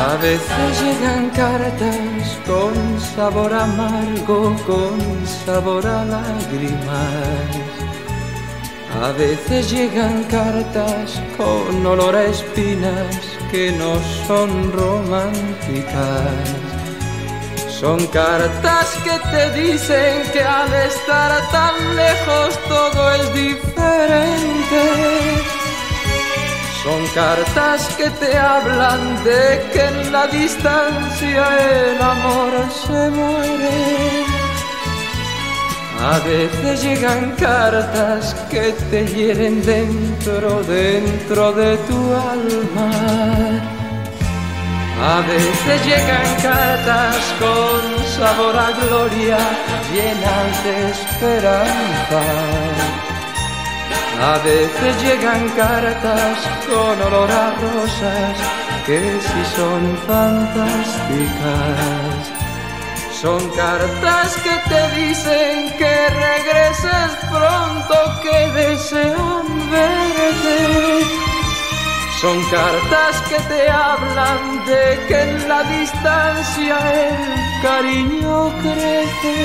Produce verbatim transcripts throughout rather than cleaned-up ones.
A veces llegan cartas con sabor amargo, con sabor a lágrimas. A veces llegan cartas con olor a espinas que no son románticas. Son cartas que te dicen que al estar tan lejos todo es diferente. Son cartas que te hablan de que en la distancia el amor se muere. A veces llegan cartas que te hieren dentro, dentro de tu alma. A veces llegan cartas con sabor a gloria, llenas de esperanza. A veces llegan cartas con olor a rosas que sí son fantásticas. Son cartas que te dicen que regreses pronto, que desean verte. Son cartas que te hablan de que en la distancia el cariño crece.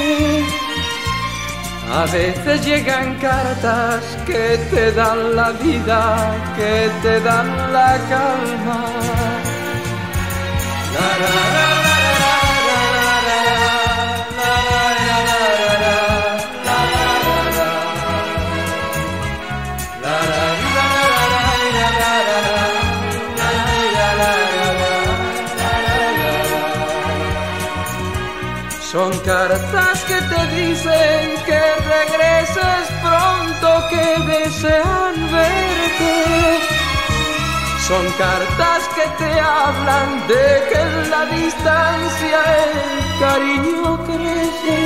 A veces llegan cartas que te dan la vida, que te dan la calma. La, la, la, la, la, la, la, la, son cartas que te dicen que regreses pronto, que desean verte. Son cartas que te hablan de que en la distancia el cariño crece.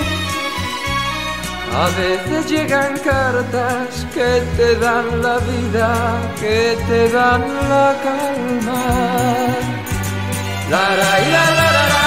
A veces llegan cartas que te dan la vida, que te dan la calma. La, la, la, la, la, la.